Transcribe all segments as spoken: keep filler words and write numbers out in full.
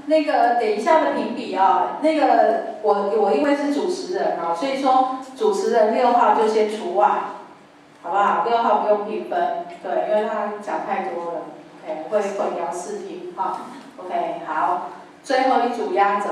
那个等一下的评比啊，那个我我因为是主持人啊，所以说主持人六号就先除外，好不好？六号不用评分，对，因为他讲太多了 ，OK， 会混淆视听哈 ，OK， 好，最后一组压轴，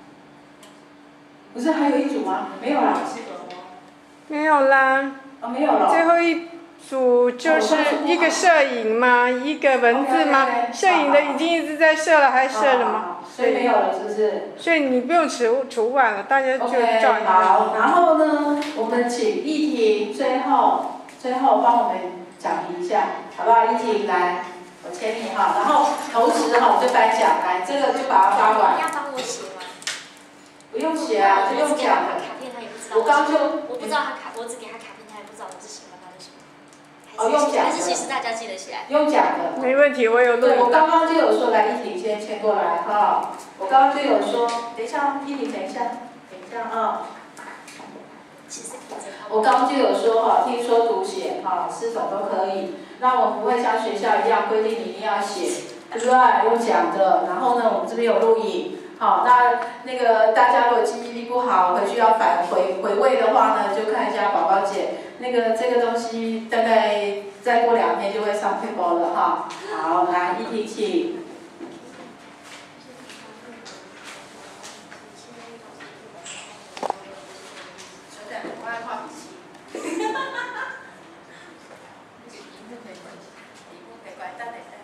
不是还有一组吗？没有啦， 没有啦， 哦，没有了， 最后一组就是一个摄影嘛，一个文字嘛，摄影的已经一直在摄了，还摄了吗？ 所以没有了，是不是？ 所以你不用除除外了，大家就照 ，OK， 好，然后呢，我们请依婷最后最后帮我们讲评一下，好不好？依婷来，我签名哈，然后同时哈就颁奖，来这个就把它发完。 你要帮我写吗？ 不用写啊，就用讲的。 卡片他也不知道。 我刚就我不知道他卡，我只给他卡片，他也不知道我是喜欢他的什么。 哦，用讲的。 还是其实大家记得起来。 用讲的。 没问题，我有录。 对，我刚刚就有说，来依婷先签过来哈。我刚刚就有说，等一下，依婷等一下，等一下啊。 其实我刚刚就有说哈，听说读写哈，四种都可以。那我们不会像学校一样规定你一定要写，对不对？用讲的。然后呢，我们这边有录影。好，那那个大家如果记忆力不好，回去要返回回味的话呢，就看一下宝宝姐那个这个东西，大概再过两天就会上 paper 了哈。好，来一提起。小点，我爱画笔记。哈哈哈哈哈。荧幕可以关，荧幕可以关，等等等。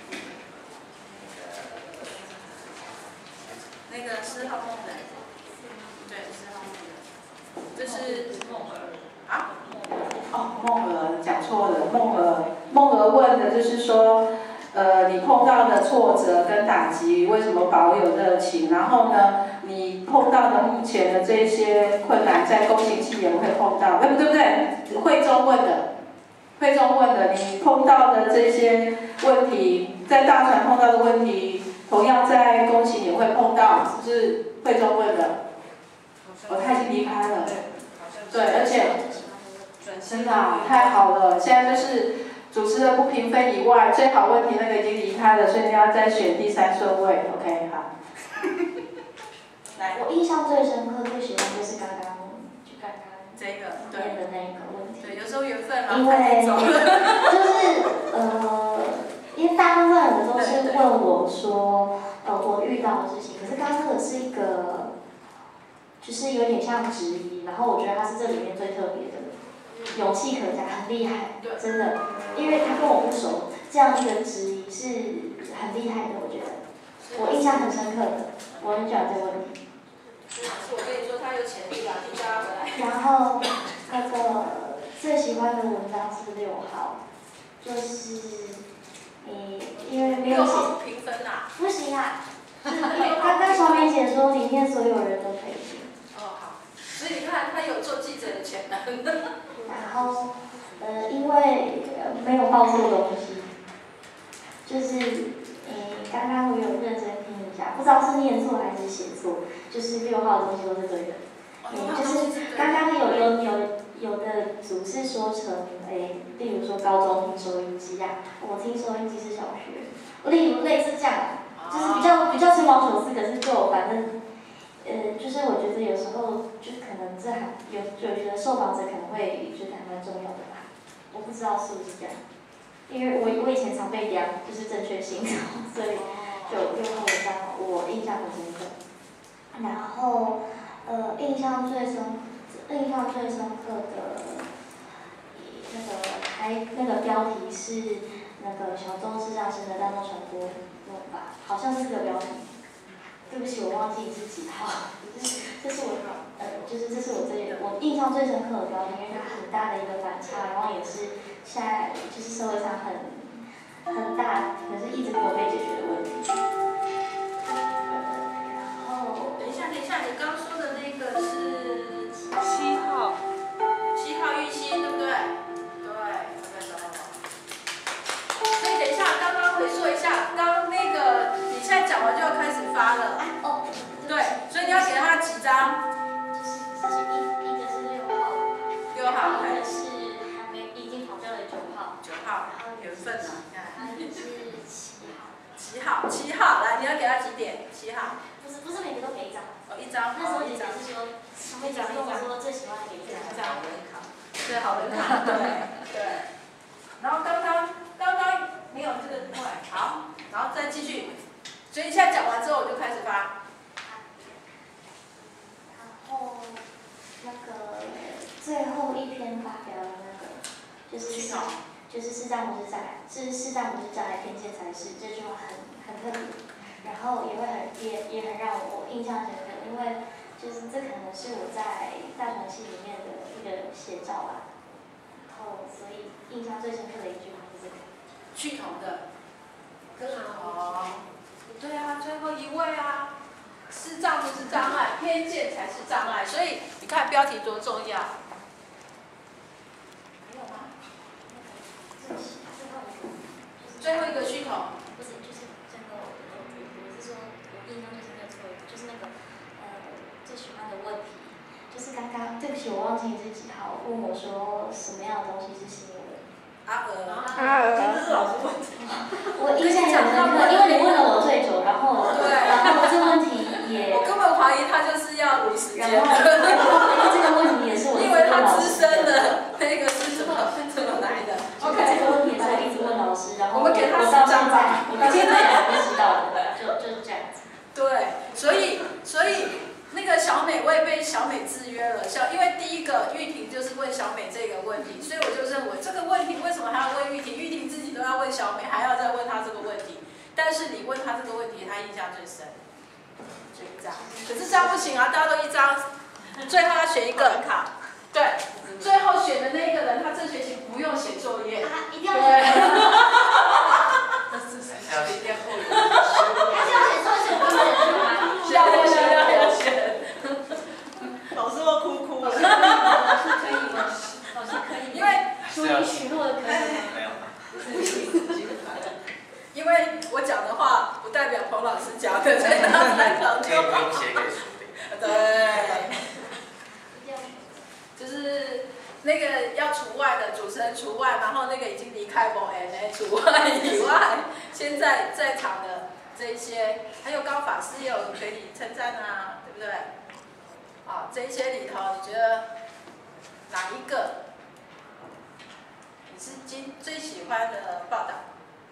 那个四号梦人，对，四号梦人，这是梦儿啊？哦，梦儿讲错了，梦儿，梦儿问的就是说，呃，你碰到的挫折跟打击，为什么保有热情？然后呢，你碰到的目前的这些困难，在公行系也会碰到，哎，不对不对，会中问的，会中问的，你碰到的这些问题，在大船碰到的问题。同样在公行也会碰到，是不是会中问的？哦，他已经离开了。对，而且真的、啊、太好了，现在就是主持人不评分以外，最好问题那个已经离开了，所以你要再选第三顺位。OK， 好。 来，我印象最深刻、最喜欢就是刚刚，就刚刚这个对的那一个问题。 对，有时候缘分嘛， 因为就是呃。因为大部分人都是问我说，呃，我遇到的事情，可是刚刚那个是一个，就是有点像质疑，然后我觉得他是这里面最特别的，勇气可嘉，很厉害，真的，因为他跟我不熟，这样一个质疑是很厉害的，我觉得，我印象很深刻的，我很喜欢这个问题。 是我跟你说，他有潜力啊，你叫他回来。 然后那个最喜欢的文章是六号，就是。诶，因为没有写。 评分呐。 不行啊，刚刚小美姐说里面所有人都可以评。 哦好，所以你看他有做记者的潜能。 然后，呃，因为没有报错东西，就是诶，刚刚我有认真听一下，不知道是念错还是写错，就是六号的东西都是对的。诶，就是刚刚有有有有的组是说成诶，例如说高中听收音机啊，我听收音机是小学，例如类似这样，就是比较比较吹毛求疵，可是就反正，呃，就是我觉得有时候就可能这还有有觉得受访者可能会觉得还蛮重要的吧，我不知道是不是这样，因为我我以前常被量就是正确性，所以就六号文章我印象很深刻，然后呃印象最深印象最深刻的。那个还那个标题是那个小洲智障生的大众传播论吧，好像是这个标题。对不起，我忘记是几号。这是这是我呃，就是这是我最我印象最深刻的标题，因为它很大的一个反差，然后也是现在就是社会上很很大，可是一直没有被解决的问题。然后等一下，等一下，你刚说的那个是七号，七号玉溪，对不对？所以等一下，刚刚回溯一下，刚刚那个你现在讲完就要开始发了。 哦， 对，所以你要给他几张？ 就是一一个是六号， 六号， 一个是还没已经跑掉的九号， 九号，缘分啊，你看。 还有一个是七号。 七号，七号，来，你要要给他几点？七号。 不是不是每个都给一张。 哦，一张。 那时候姐姐是说，小妹姐跟我说最喜欢给一张。 一张。对，好人卡。对对。然后刚刚刚刚没有这个对，好，然后再继续。所以现在讲完之后，我就开始发。 然后那个最后一篇发表的那个就是视就是视障不是障碍，是视障不是障碍，偏见才是，这句话很很特别，然后也会很也也很让我印象深刻，因为就是这可能是我在大传系里面的一个写照吧，然后所以印象最深刻的一句话是这个。 趋同的。哦。对啊，最后一位啊。视障不是障碍，偏见才是障碍。所以你看标题多重要。还有吗？最后一个趋同。 不是，就是最后我我是说，我印象最深刻错，就是那个呃最喜欢的问题， 就是刚刚对不起，我忘记你是几号，问我说什么样的东西是吸引我的。 阿娥。 阿娥。 这是老师问题。 我印象很深刻，因为你问了我最久，然后对， 然后这个问题也， 我根本怀疑他就是要捋时间。 然后然后这个问题也是我一直因为他问老师。 资深的那个是怎么怎么来的 ？OK。 这个问题也是我一直问老师，然后我们给他我到现在，我到现在还不知道的，就就是这样子。 对，所以所以那个小美我也被小美制约了，小因为第一个玉婷就是问小美这个问题，所以我就认为这个问题为什么还要问玉婷？玉婷自己都要问小美，还要再问她这个问题。但是你问她这个问题，她印象最深，就一张。可是这样不行啊，大家都一张，最后要选一个卡。对，最后选的那一个人，他这学期不用写作业。 啊，一定要选。 这是谁？一定要后援。 还是要选作选不是选吗？ 要要要要选。 老师会哭哭。 老师可以吗？老师可以。 因为属于许诺的可以吗？ 没有。 因为我讲的话不代表彭老师讲的，所以他才讲可以不用写给书里。 对。就是那个要除外的主持人除外，然后那个已经离开某 N A 除外以外，现在在场的这一些，还有高法师也有可以称赞啊，对不对？啊，这一些里头，你觉得哪一个你是今最喜欢的报道？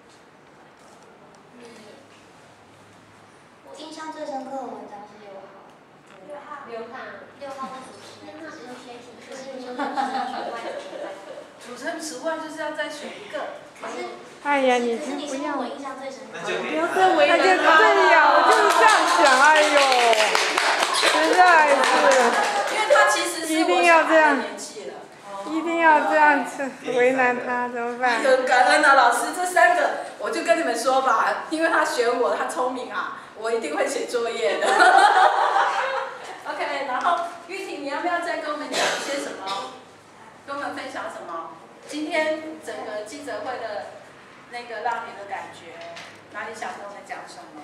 我印象最深刻的文章是六号。 六号。 六号。 六号的主持人只是偏题，可是你说主持人除外的除外。 主持人除外就是要再选一个。 可是。 哎呀，你可是你是我印象最深刻。 那就不要再为难他。对呀，我就是这样想，哎呦，实在是。 因为他其实是我小孩的年纪了。 一定要这样子为难他，怎么办？ 很感恩啊，老师，这三个我就跟你们说吧，因为他选我，他聪明啊，我一定会写作业的。OK， 然后玉婷，你要不要再跟我们讲一些什么？跟我们分享什么？今天整个记者会的那个让你的感觉，哪里想跟我们讲什么？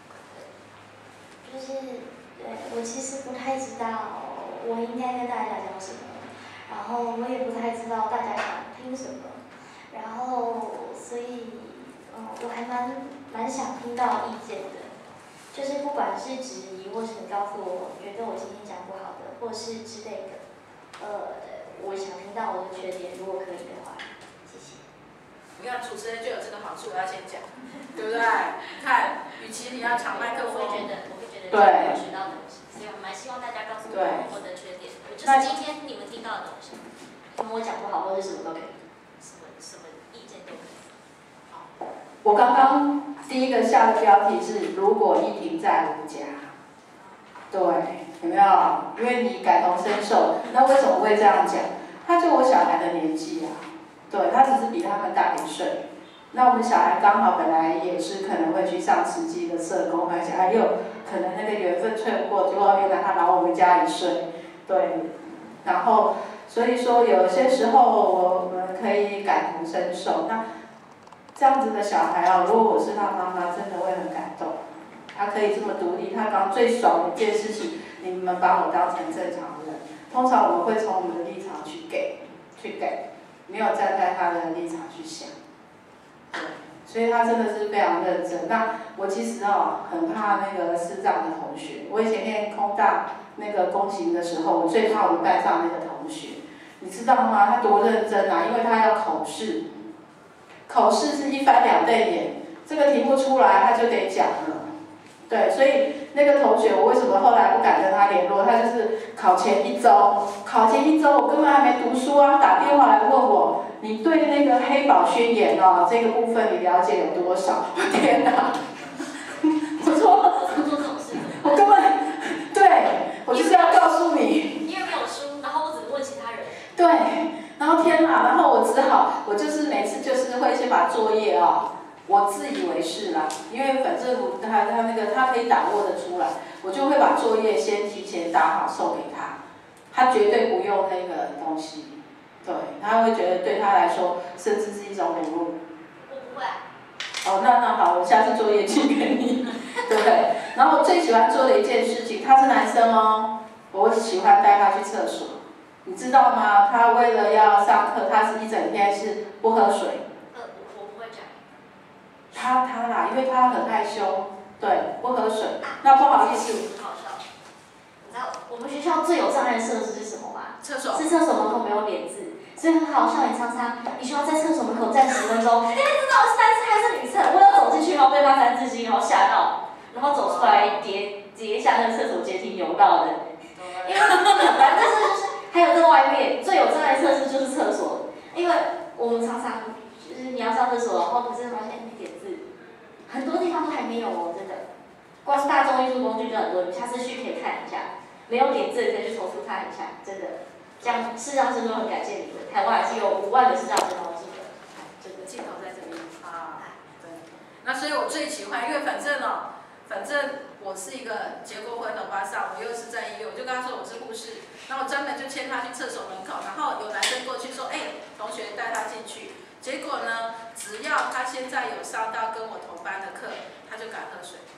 就是，对，我其实不太知道我应该跟大家讲什么。然后我也不太知道大家想听什么，然后所以，嗯，我还蛮蛮想听到意见的，就是不管是质疑，或是你告诉我觉得我今天讲不好的，或是之类的，呃，我想听到我的缺点，如果可以的话，谢谢。 你看主持人就有这个好处，我要先讲，对不对？看，与其你要抢麦克风， 我会觉得，我会觉得对， 学到东西，所以我蛮希望大家告诉我我的缺点，就是今天你们听到的东西。 跟我讲不好，或者什么都可以。 什么什么意见都可以。 好。我刚刚第一个下的标题是"如果依婷在我家"，对，有没有？因为你感同身受，那为什么会这样讲？他就我小孩的年纪啊，对，他只是比他们大一岁。那我们小孩刚好本来也是可能会去上实际的社工，而且还有可能那个缘分错过，结果原来他老我们家一岁，对，然后。所以说，有些时候我们可以感同身受。那这样子的小孩啊，如果我是他妈妈，真的会很感动。他可以这么独立，他刚最爽的一件事情，你们把我当成正常人。通常我们会从我们的立场去给，去给，没有站在他的立场去想。对， 所以他真的是非常认真。那我其实哦很怕那个视障的同学，我以前念空大那个工行的时候，我最怕我们班上那个同学，你知道吗？他多认真啊，因为他要口试，口试是一翻两瞪眼，这个题目出来他就得讲了。对，所以那个同学我为什么后来不敢跟他联络？他就是考前一周，考前一周我根本还没读书啊，打电话来问我，你对那个黑宝宣言哦这个部分你了解有多少？我天哪！我说， 做这种事， 我根本，对，我就是要告诉你， 因为没有书，然后我只能问其他人。 对，然后天哪，然后我只好，我就是每次就是会先把作业哦。我自以为是啦，因为反正我他他那个他可以掌握得出来，我就会把作业先提前打好送给他，他绝对不用那个东西，对，他会觉得对他来说甚至是一种侮辱。 我不会。 哦，那那好，我下次作业寄给你，对不对？然后我最喜欢做的一件事情，他是男生哦，我喜欢带他去厕所，你知道吗？他为了要上课，他是一整天是不喝水。他他啦，因为他很害羞，对，不喝水。那不好意思。 很好笑。你知道我们学校最有障碍的设施是什么吗？ 厕所。 是厕所门口没有脸字，所以很好笑。你常常你需要在厕所门口站十分钟，哎，这到底是男厕还是女厕？我要走进去，然后被他三字经，然后吓到，然后走出来叠叠一下那个厕所阶梯，游到的。因为反正就是还有在外面最有障碍设施就是厕所，因为我们常常就是你要上厕所，然后可是发现没点字。很多地方都还没有哦，真的。光是大众运输工具就很多，你下次去可以看一下。没有点字可以去投诉看一下，真的。这样视障生都很感谢你们，台湾还是有五万个视障生，我记得。 这个镜头在这边啊，对。那所以我最喜欢，因为反正哦，反正我是一个结过婚的巴桑，我又是在医院，我就跟他说我是护士，然后我专门就牵他去厕所门口，然后有男生过去说，哎，同学带他进去。结果呢，只要他现在有上到跟我同班的课，他就敢喝水。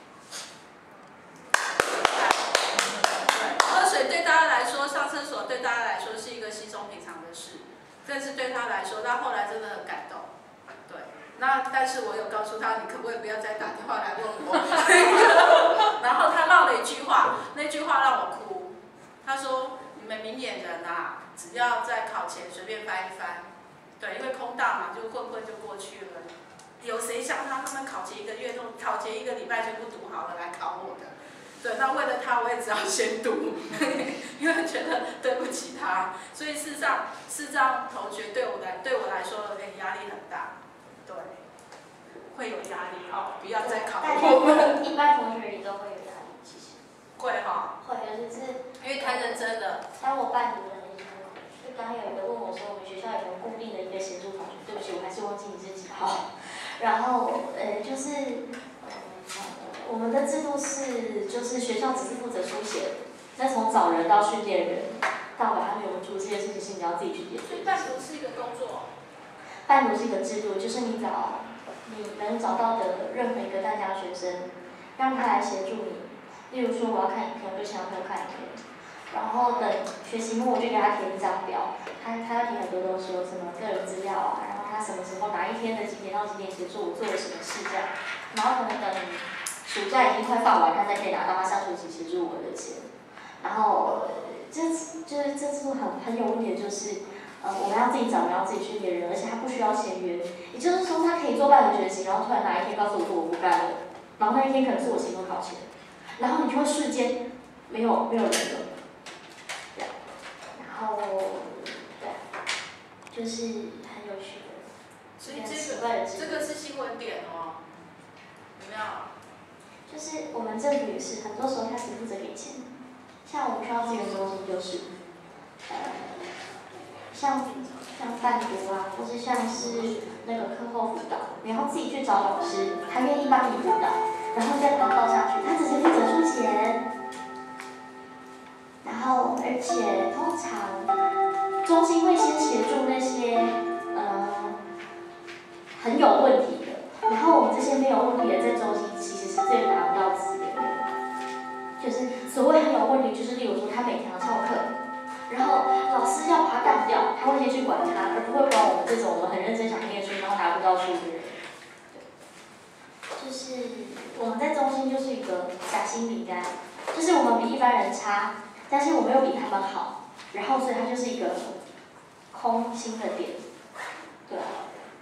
对，喝水对大家来说，上厕所对大家来说是一个稀松平常的事，但是对他来说，他后来真的很感动。对，那但是我有告诉他，你可不可以不要再打电话来问我？然后他唠了一句话，那句话让我哭。他说：“你们明眼人啊，只要在考前随便翻一翻。”对，因为空大嘛，就混混就过去了。有谁像他他们考前一个月都考前一个礼拜全部读好了来考我的？对，那为了他我也只好先读，因为觉得对不起他，所以事实上视障同学对我来对我来说有点压力很大，对，会有压力哦，不要再考我。 一般同学也都会有压力，其实。 会哈。 会，尤其是因为太认真了。 当我伴读的那时候，就刚刚有一个问我说，我们学校有没有固定的一个协助同学？对不起，我还是忘记你是几号。然后呃，就是。我们的制度是，就是学校只是负责书写，那从找人到训练人，到把他们有住这些事情是你要自己去解决。 所以伴读是一个工作。 伴读是一个制度，就是你找你能找到的任何一个在家学生，让他来协助你。例如说我要看影片，我就请他陪我看影片，然后等学期末我就给他填一张表，他他要填很多东西，有什么个人资料啊，然后他什么时候哪一天的几点到几点结束，我做了什么事这样，然后可能等暑假已经快放完，他才可以拿到他上学期协助我的钱。然后这就是这制度很很有问题的就是，呃，我们要自己找人，要自己去别人，而且他不需要签约。也就是说，他可以做半个学期，然后突然哪一天告诉我说我不干了，然后那一天可能是我期末考前，然后你就会瞬间没有没有人了。对，然后对，就是很有趣的。 所以这个这个是新闻点哦，有没有？ 就是我们政府也是，很多时候他只负责给钱，像我们学校资源中心就是，呃，像像伴读啊，或是像是那个课后辅导，你要自己去找老师，他愿意帮你辅导，然后再传报下去，他只是负责出钱，然后而且通常中心会先协助那些呃很有问题的，然后我们这些没有问题的在中心其实是最拿不到资源的，就是所谓很有问题，就是例如说他每天要翘课，然后老师要把他干掉，他会先去管他，而不会管我们这种我们很认真想念书然后拿不到书的人。 就是我们在中心就是一个夹心饼干，就是我们比一般人差，但是我们又比他们好，然后所以它就是一个空心的点，对啊。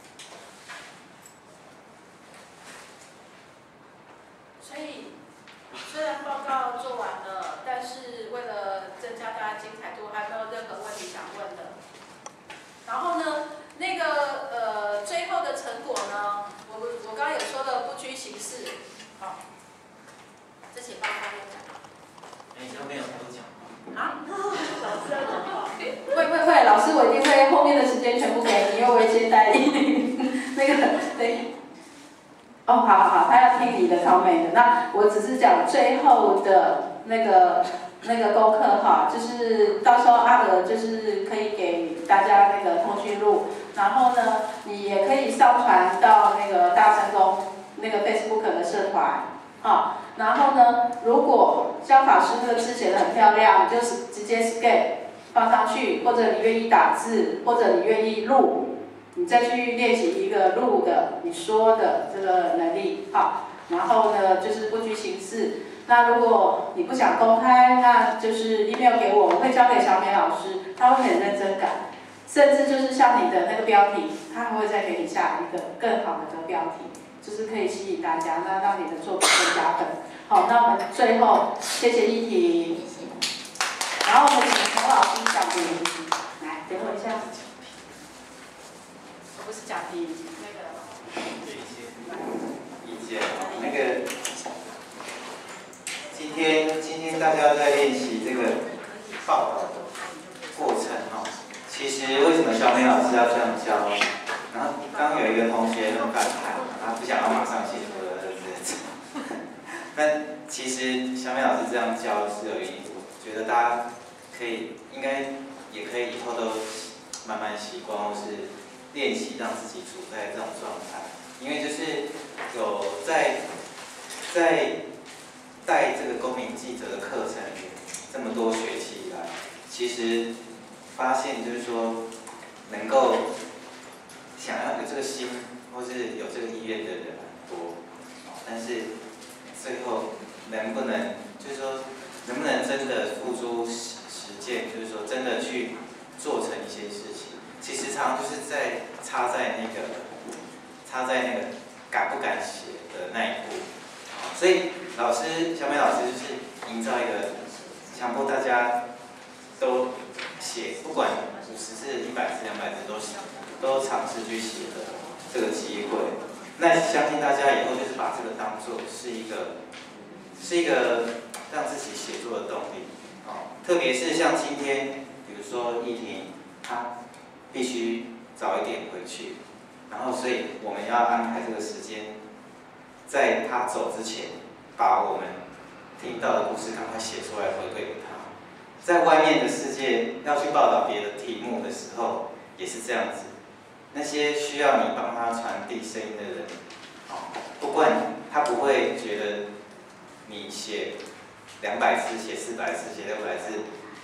所以虽然报告做完了，但是为了增加大家精彩度，还没有任何问题想问的。然后呢，那个呃最后的成果呢，我我刚刚有说的不拘形式，好，这请报告院长。 哎，都没有多讲啊？老师要讲话。会会会，老师我一定会后面的时间全部给你，因为我会接待你。那个对。哦，好好好，他要听你的，超美的。那我只是讲最后的那个那个功课哈，就是到时候阿德就是可以给大家那个通讯录，然后呢，你也可以上传到那个大成功那个 Facebook 的社团，啊，然后呢，如果像法师那个字写得很漂亮，你就是直接 scan 放上去，或者你愿意打字，或者你愿意录。你再去练习一个录的、你说的这个能力，好，然后呢就是不拘形式。那如果你不想公开，那就是 email 给我，我会交给小美老师，她会很认真改，甚至就是像你的那个标题，她还会再给你下一个更好的这个标题，就是可以吸引大家，那让你的作品更加分。好，那我们最后谢谢依婷，然后我们请洪老师讲评，来等我一下。不是讲评那个。 对一些意见，那个今天今天大家在练习这个报道的过程哦。其实为什么小美老师要这样教？然后刚刚有一个同学很感慨，他不想要马上写出来的，但其实小美老师这样教是有原因，我觉得大家可以应该也可以以后都慢慢习惯，或是。练习让自己处在这种状态，因为就是有在在带这个公民记者的课程这么多学期以来，其实发现就是说能够想要有这个心或是有这个意愿的人很多，但是最后能不能就是说能不能真的付诸实践，就是说真的去做成一些事情。其实常常就是在插在那个插在那个敢不敢写的那一步，所以老师小美老师就是营造一个强迫大家都写，不管五十字、一百字、两百字都都尝试去写的这个机会。那相信大家以后就是把这个当做是一个是一个让自己写作的动力，哦，特别是像今天，比如说依婷她。必须早一点回去，然后所以我们要安排这个时间，在他走之前，把我们听到的故事赶快写出来回馈给他。在外面的世界要去报道别的题目的时候，也是这样子。那些需要你帮他传递声音的人，哦，不管他不会觉得你写两百字、写四百字、写六百字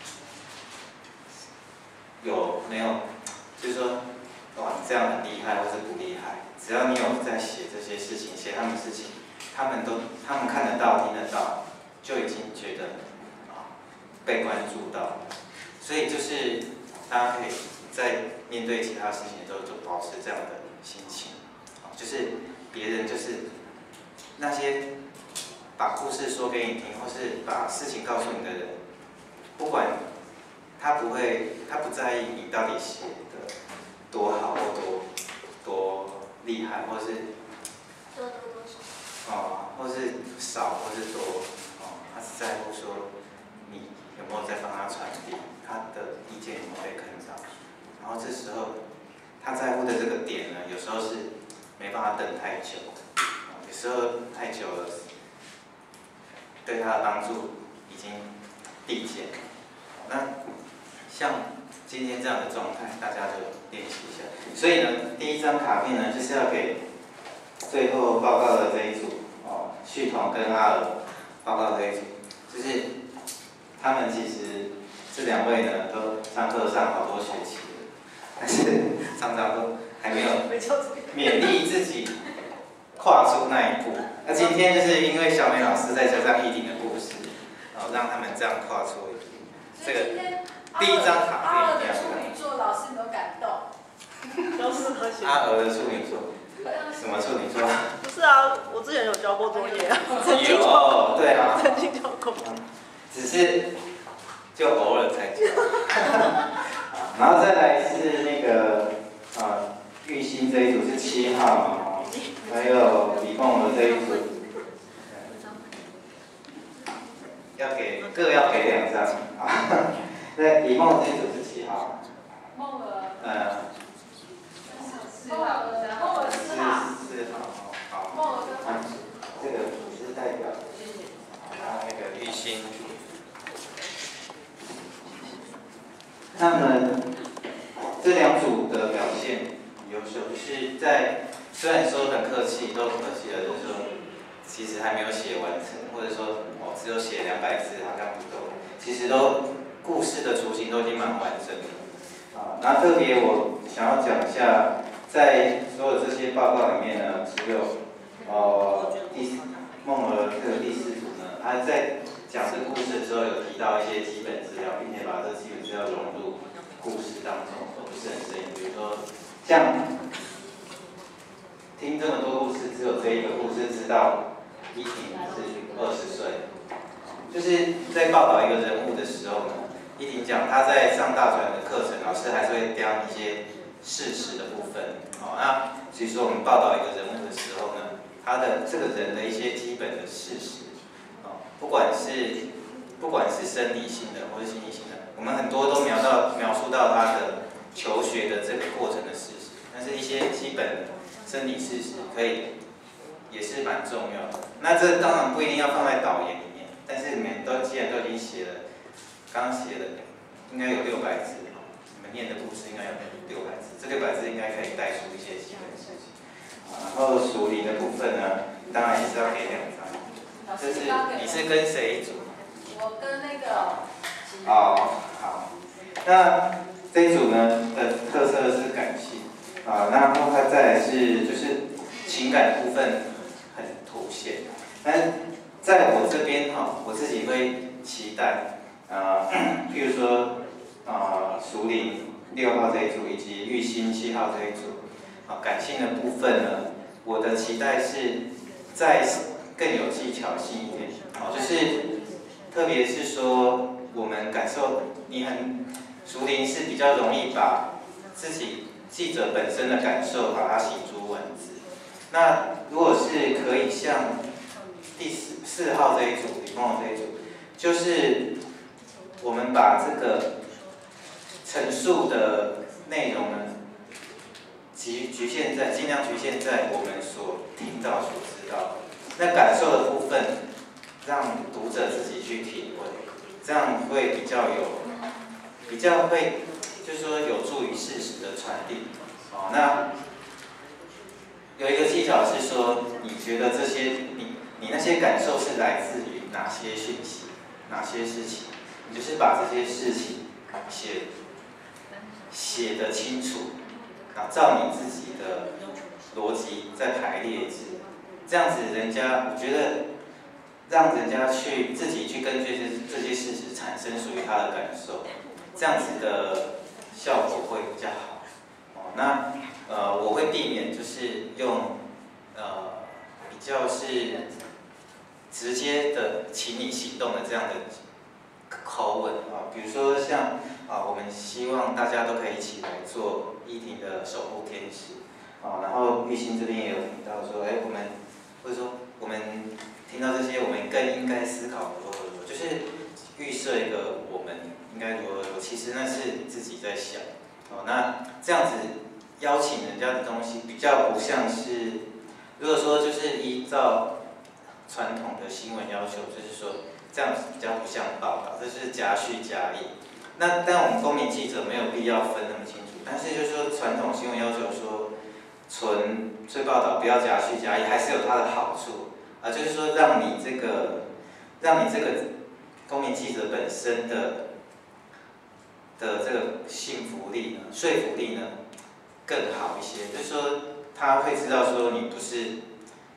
有没有？就是说，哇，你这样很厉害，或是不厉害？只要你有在写这些事情，写他们事情，他们都他们看得到、听得到，就已经觉得啊被关注到。所以就是大家可以在面对其他事情的时候，就保持这样的心情，就是别人就是那些把故事说给你听，或是把事情告诉你的人，不管他不会，他不在意你到底写的多好或多多厉害，或是多多多少哦，或是少或是多哦，他是在乎说你有没有在帮他传递，他的意见有没有被看到。然后这时候他在乎的这个点呢，有时候是没办法等太久，有时候太久了，对他的帮助已经递减。那像今天这样的状态，大家就练习一下。所以呢，第一张卡片呢，就是要给最后报告的这一组哦，旭彤跟阿尔报告这一组，就是他们其实这两位呢，都上课上好多学期了，但是常常都还没有勉励自己跨出那一步。那今天就是因为小美老师再加上依婷的故事，然后让他们这样跨出一步。这个第一张卡阿尔的片一样处女座老师有没有感动？ 都适合写。 阿娥的处女座，什么处女座？ 不是啊，我之前有交过作业啊。 有，对啊。 曾经交过。 只是就偶尔才交。然后再来是那个啊，玉兴这一组是七号嘛，还有李梦娥这一组，要给各要给两张啊。那李梦这一组是几号？ 梦娥。 呃。 四号。梦娥四号。 四号，好。 梦娥跟啊，这个是代表，啊，那个玉兴。他们这两组的表现很优秀，就是在虽然说很客气，都很客气的，就是说其实还没有写完成，或者说哦只有写两百字好像不够，其实都故事的雏形都已经蛮完整的。啊，那特别我想要讲一下，在所有这些报告里面呢，只有呃第梦儿这个第四组呢，他在讲这个故事的时候有提到一些基本资料，并且把这个基本资料融入故事当中，而不是很生硬。比如说，像听这么多故事，只有这一个故事知道依婷是二十岁，就是在报道一个人物的时候呢，依婷讲她在上大专的课程，老师还是会雕一些事实的部分。哦，那其实我们报道一个人物的时候呢，他的这个人的一些基本的事实。不管是不管是生理性的或是心理性的，我们很多都描到描述到他的求学的这个过程的事实，但是一些基本的生理事实可以也是蛮重要的。那这当然不一定要放在导言里面，但是你们都既然都已经写了，刚写的应该有六百字，你们念的故事应该有六百字，这六百字应该可以带出一些基本的事情。然后属灵的部分呢，当然也是要给两张。就是你是跟谁一组？ 我跟那个。 哦，好。那这一组呢的特色是感性啊，然后它再来是就是情感部分很凸显。但在我这边哈，我自己会期待啊，譬如说啊，属灵六号这一组以及玉兴七号这一组啊，感性的部分呢，我的期待是在。更有技巧性一点，好，就是特别是说我们感受，你很属灵是比较容易把自己记者本身的感受把它写出文字。那如果是可以像第四四号这一组，李梦这一组，就是我们把这个陈述的内容呢，局局限在尽量局限在我们所听到、所知道的。那感受的部分，让读者自己去体会，这样会比较有，比较会，就是说有助于事实的传递。哦，那有一个技巧是说，你觉得这些你你那些感受是来自于哪些讯息，哪些事情，你就是把这些事情写写得清楚，啊，照你自己的逻辑再排列制。这样子，人家我觉得让人家去自己去根据这这些事实产生属于他的感受，这样子的效果会比较好。哦，那呃，我会避免就是用呃比较是直接的请你行动的这样的口吻啊，比如说像啊，我们希望大家都可以一起来做依婷的守护天使啊，然后玉兴这边也有提到说，哎，我们。或者说，我们听到这些，我们更应该思考如何如何，就是预设一个我们应该如何如何。其实那是自己在想。哦，那这样子邀请人家的东西，比较不像是，如果说就是依照传统的新闻要求，就是说这样子比较不像报道，这是夹叙夹议。那但我们公民记者没有必要分那么清楚，但是就是说传统新闻要求说。纯粹报道不要夹叙夹议，还是有它的好处啊，就是说让你这个，让你这个公民记者本身的的这个信服力呢、说服力呢更好一些，就是说他会知道说你不是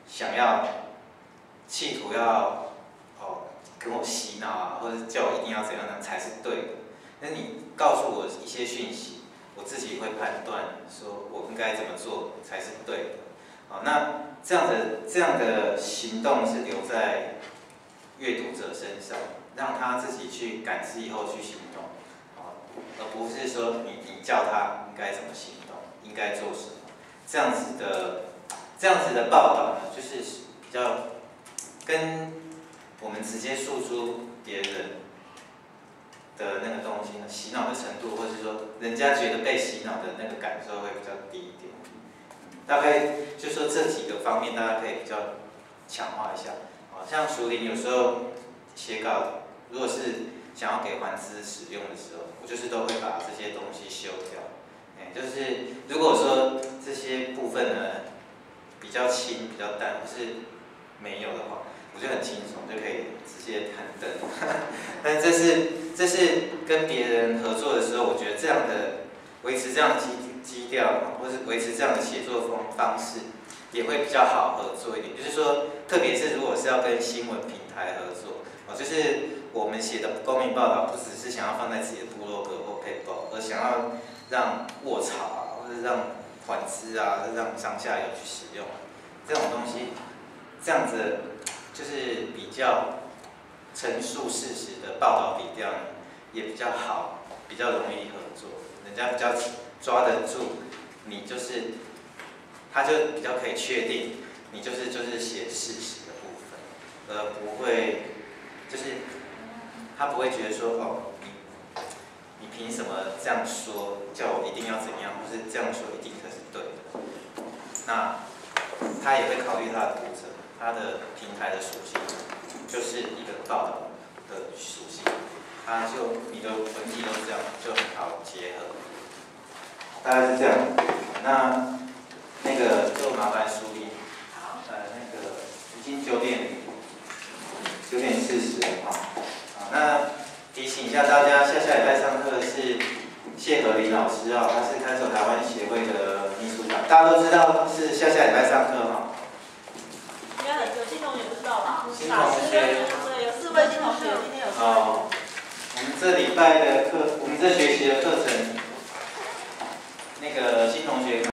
想要企图要哦跟我洗脑啊，或者叫我一定要怎样呢才是对的。那你告诉我一些讯息，我自己会判断说我应该怎么做才是对的。好，那这样的这样的行动是留在阅读者身上，让他自己去感知以后去行动，而不是说你你叫他应该怎么行动，应该做什么。这样子的这样子的报道呢，就是比较跟我们直接诉诸别人的那个东西呢，洗脑的程度，或者是说人家觉得被洗脑的那个感受会比较低一点。大概就说这几个方面，大家可以比较强化一下。好像淑玲有时候写稿，如果是想要给环资使用的时候，我就是都会把这些东西修掉。哎，就是如果说这些部分呢比较轻、比较淡，或是没有的话，我就很轻松就可以直接刊登。但这是这是跟别人合作的时候，我觉得这样的维持这样的基基调，或是维持这样的写作方方式，也会比较好合作一点。就是说，特别是如果是要跟新闻平台合作，哦，就是我们写的公民报道，不只是想要放在自己的部落格或 paper， 而想要让卧槽啊，或者让团资啊，让上下游去使用，这种东西，这样子就是比较陈述事实的报道笔调呢，也比较好，比较容易合作，人家比较抓得住你，就是他就比较可以确定你就是就是写事实的部分，而不会就是他不会觉得说哦你你凭什么这样说，叫我一定要怎样，或是这样说一定才是对的。那他也会考虑他的读者，他的平台的属性就是一个报道的属性，他就你的文体都这样，就很好结合。大概是这样。那那个就麻烦梳理。好。呃，那个已经九点九点四十了哈。好，那提醒一下大家，下下礼拜上课是谢和林老师啊，他是看守台湾协会的秘书长，大家都知道是下下礼拜上课哈。 应该有新同学不知道吧？ 新同学。 对，有四位新同学，今天有四位。 哦，我们这礼拜的课，我们这学期的课程。那个新同学。